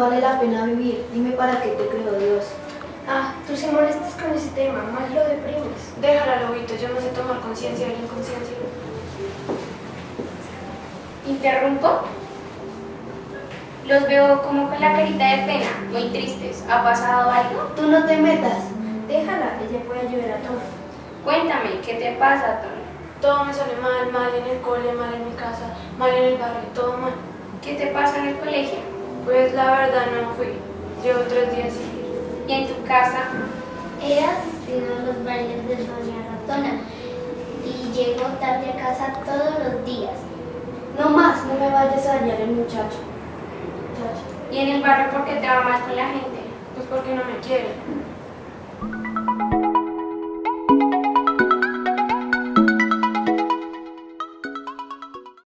vale la pena vivir. Dime para qué te creó Dios. Ah, tú se molestas con ese tema, más lo deprimes. Déjala, lobito, yo no sé tomar conciencia de la inconsciencia. ¿Interrumpo? Los veo como con la carita de pena, muy tristes. ¿Ha pasado algo? Tú no te metas. Déjala, ella puede ayudar a Tom. Cuéntame, ¿qué te pasa, Tom? Todo me sale mal, mal en el cole, mal en mi casa, mal en el barrio, todo mal. ¿Qué te pasa en el colegio? Pues la verdad no fui. Llevo 3 días sin ir. ¿Y en tu casa? He asistido a los bailes de Doña Ratona y llego tarde a casa todos los días. No más, no me vayas a dañar el muchacho. ¿Y en el barrio por qué te va mal con la gente? Pues porque no me quieren.